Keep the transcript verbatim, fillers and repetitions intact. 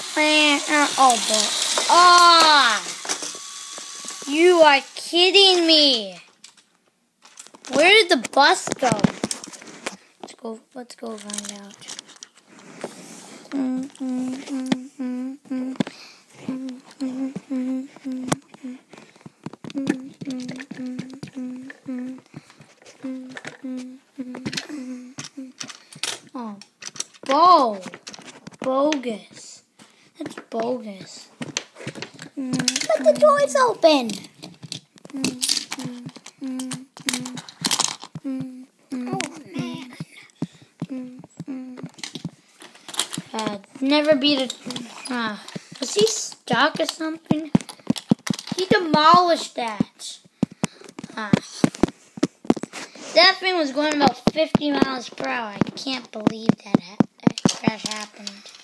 Oh, boy. Ah! You are kidding me. Where did the bus go? Let's go. Let's go find out. Mm, mm, mm, mm, mm, mm, mm, mm, mm, mm. Oh, Bo. Bogus. That's bogus. Mm, but the door's open. Mm, mm, mm, mm, mm, mm, oh, man. Mm, mm. Uh, never beat a... Uh, was he stuck or something? He demolished that. Uh, that thing was going about fifty miles per hour. I can't believe that, ha that crash happened.